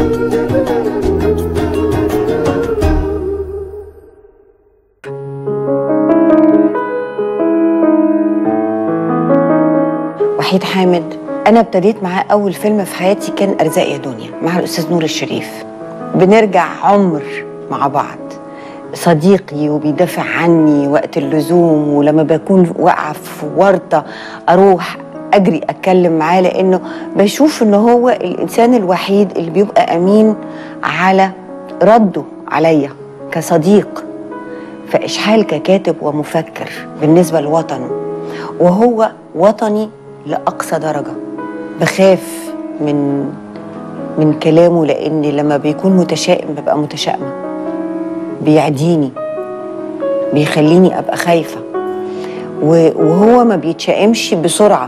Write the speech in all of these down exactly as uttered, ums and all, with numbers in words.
وحيد حامد أنا ابتديت معاه أول فيلم في حياتي كان أرزاق يا دنيا مع الأستاذ نور الشريف. بنرجع عمر مع بعض، صديقي وبيدافع عني وقت اللزوم، ولما بكون واقعة في ورطة أروح أجري أتكلم معاه، لأنه بشوف إنه هو الإنسان الوحيد اللي بيبقى أمين على رده عليا كصديق، فإشحال ككاتب ومفكر بالنسبة لوطنه، وهو وطني لأقصى درجة. بخاف من من كلامه، لأن لما بيكون متشائم ببقى متشائمة، بيعديني، بيخليني أبقى خايفة، وهو ما بيتشائمش بسرعة،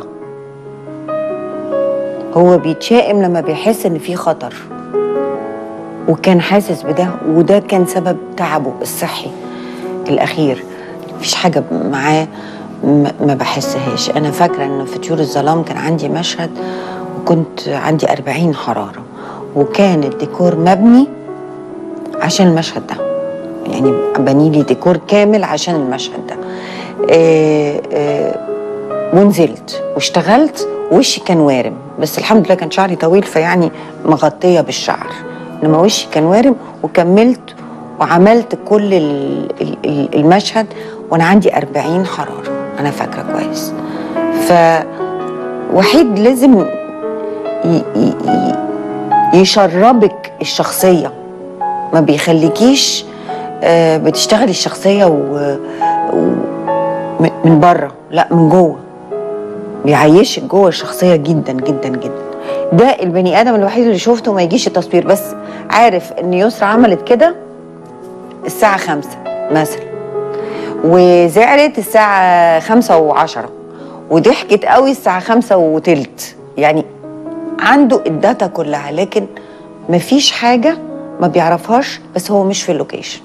هو بيتشائم لما بيحس إن في خطر، وكان حاسس بده، وده كان سبب تعبه الصحي الأخير. مفيش حاجة معاه ما بحسهاش. أنا فاكرة إنه في طيور الظلام كان عندي مشهد وكنت عندي أربعين حرارة، وكان الديكور مبني عشان المشهد ده، يعني بنيلي ديكور كامل عشان المشهد ده. آه آه ونزلت واشتغلت، وشي كان وارم، بس الحمد لله كان شعري طويل فيعني مغطية بالشعر، إنما وشي كان وارم. وكملت وعملت كل المشهد وأنا عندي أربعين حرارة، أنا فاكرة كويس. فوحيد لازم ي ي يشربك الشخصية، ما بيخليكيش آه بتشتغلي الشخصية و... و... من بره، لا من جوه، بيعيشك جوه الشخصية جدا جدا جدا. ده البني آدم الوحيد اللي شفته ما يجيش التصوير بس عارف إن يسرا عملت كده الساعة خمسة مثلا، وزعلت الساعة خمسة وعشرة، وضحكت قوي الساعة خمسة وتلت، يعني عنده الداتا كلها، لكن مفيش حاجة ما بيعرفهاش، بس هو مش في اللوكيشن.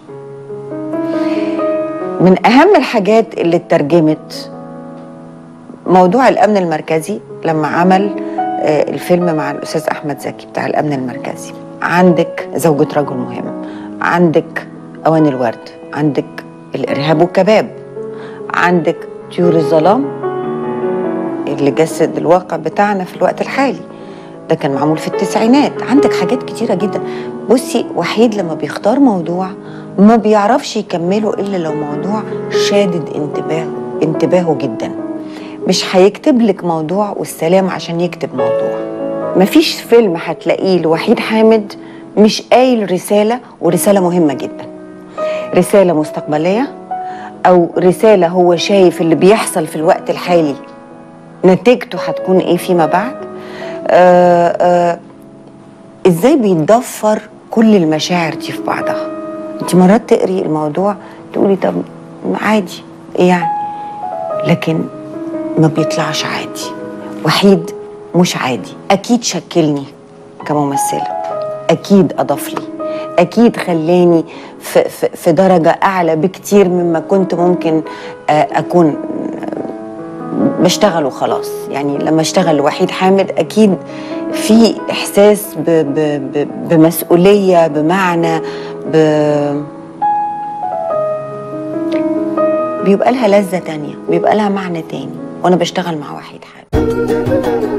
من أهم الحاجات اللي اترجمت موضوع الأمن المركزي لما عمل آه الفيلم مع الأستاذ أحمد زكي بتاع الأمن المركزي. عندك زوجة رجل مهم، عندك أوان الورد، عندك الإرهاب والكباب، عندك طيور الظلام اللي جسد الواقع بتاعنا في الوقت الحالي، ده كان معمول في التسعينات. عندك حاجات كتيرة جدا. بصي، وحيد لما بيختار موضوع ما بيعرفش يكمله إلا لو موضوع شادد انتباهه انتباهه جدا. مش هيكتب لك موضوع والسلام عشان يكتب موضوع. مفيش فيلم هتلاقيه لوحيد حامد مش قايل رسالة، ورسالة مهمة جدا، رسالة مستقبلية، أو رسالة هو شايف اللي بيحصل في الوقت الحالي نتيجته هتكون إيه فيما بعد. آآ آآ إزاي بيتضفر كل المشاعر دي في بعضها. أنت مرات تقري الموضوع تقولي طب عادي إيه يعني، لكن ما بيطلعش عادي. وحيد مش عادي، أكيد شكلني كممثلة، أكيد أضاف لي، أكيد خلاني في, في, في درجة أعلى بكتير مما كنت ممكن أكون بشتغل وخلاص. يعني لما اشتغل وحيد حامد أكيد في إحساس ب ب ب بمسؤولية، بمعنى ب... بيبقى لها لذة تانية، بيبقى لها معنى تاني وأنا بشتغل مع وحيد حامد.